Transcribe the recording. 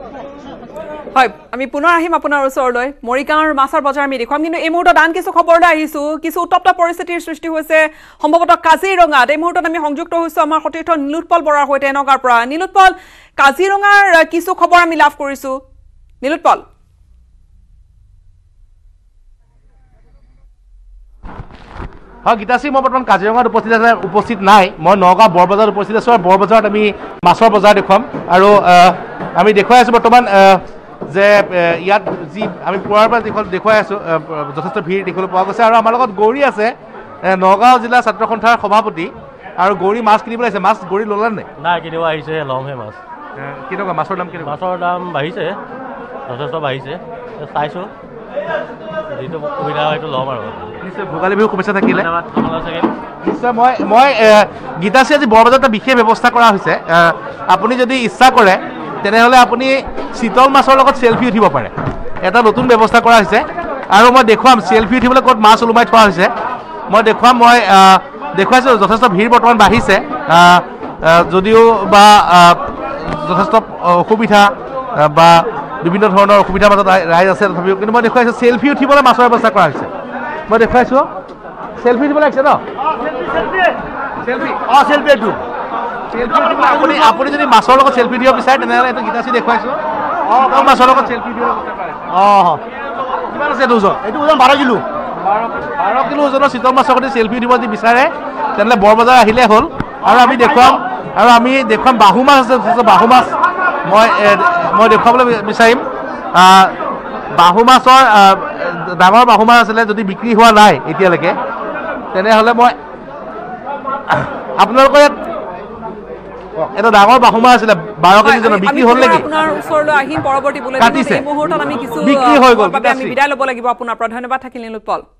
হয় আমি পুনৰ আহিম আপোনাৰ ওচৰলৈ মৰিগাঁৱৰ মাছৰ বজাৰ আমি দেখুৱাম কিন্তু এই মুহূৰ্তত আন কিছু খবৰলৈ আহিছো কিছু উত্তপ্ত পৰিস্থিতিৰ সৃষ্টি হৈছে সম্ভৱতঃ কাজিৰঙাত এই মুহূৰ্তত আমি সংযুক্ত হৈছো আমাৰ সতীৰ্থ নীলোৎপল বৰাৰ সৈতে নগাঁৱৰ পৰা নীলোৎপল কাজিৰঙাৰ কিছু খবৰ আমি লাভ কৰিছো নীলোৎপল হয় গীতাশ্ৰী মই বৰ্তমান কাজিৰঙাত উপস্থিত নাই মই নগাঁও বৰবজাৰত উপস্থিত আছোঁ আৰু বৰবজাৰত আমি মাছৰ বজাৰ দেখুৱাম আৰু আমি দেখুৱাই আছোঁ বৰ্তমান যে ইয়াত যি আমি পুৱাৰ পৰা দেখুৱাই আছোঁ যথেষ্ট ভিৰ দেখিবলৈ পোৱা গৈছে আৰু আমাৰ লগত গৌৰী আছে নগাঁও জিলা ছাত্ৰ সন্থাৰ সভাপতি আৰু গৌৰী মাছ কিনিবলৈ আহিছে মাছ গৌৰী ল'লা নাই কিনিব আহিছে লমহে মাছ কেনেকুৱা মাছৰ দাম কেনেকুৱা মাছৰ দাম বাঢ়িছে যথেষ্ট বাঢ়িছে চাইছোঁ যিটো সুবিধা হয় সেইটো ল'ম আৰু নিশ্চয় ভোগালী বিহু শুভেচ্ছা থাকিলে নিশ্চয় মই গীতাশ্ৰী আজি বৰবজাৰত এটা বিশেষ ব্যৱস্থা কৰা হৈছে আপুনি যদি ইচ্ছা কৰে তেনেহ'লে আপুনি চিতল মাছৰ লগত চেলফি উঠিব পাৰে এটা নতুন ব্যৱস্থা কৰা হৈছে আৰু মই দেখুৱাম চেলফি উঠিবলৈ ক'ত মাছ ওলোমাই থোৱা হৈছে মই দেখুৱাম মই দেখুৱাইছোঁ যথেষ্ট ভিৰ বৰ্তমান বাঢ়িছে যদিও বা যথেষ্ট অসুবিধা বা বিভিন্ন ধৰণৰ অসুবিধাৰ মাজত ৰাইজ আছে তথাপিও কিন্তু মই দেখুৱাইছোঁ চেলফি উঠিবলৈ মাছৰ ব্যৱস্থা কৰা হৈছে মই দেখুৱাইছোঁ চেলফি উঠিবলৈ আহিছে ন চেলফি চেলফি এইটো আপুনি যদি মাছৰ লগত চেলফি দিব বিচাৰে তেনেহ'লে এইটো গীতাশ্ৰী দেখুৱাইছোঁ মাছৰ লগত চেলফি দিব কিমান আছে এইটো ওজন এইটো ওজন 12 কিলো 12 কিলো ওজনৰ চিতল মাছৰ সৈতে চেলফি দিব যদি বিচাৰে তেনেহ'লে বৰবজাৰ আহিলে হ'ল আৰু আমি দেখুৱাম বাহু মাছ আছে বাহু মাছ মই দেখুৱাবলৈ বিচাৰিম বাহু মাছৰ ডাঙৰ বাহু মাছ আছিলে যদি বিক্ৰী হোৱা নাই এতিয়ালৈকে তেনেহ'লে মই আপোনালোকৰ ইয়াত এটা ডাঙৰ বাহু মাছ আছিলে 12 কেজি জন বিক্ৰী হ'ল নেকি আপোনাৰ ওচৰলৈ আহিম পৰৱৰ্তী বুলেটিনত এই মুহূৰ্তত আমি কিছু বিক্ৰী হৈ গ'ল আমি বিদায় ল'ব লাগিব আপোনাৰ পৰা ধন্যবাদ থাকিল নীলোৎপল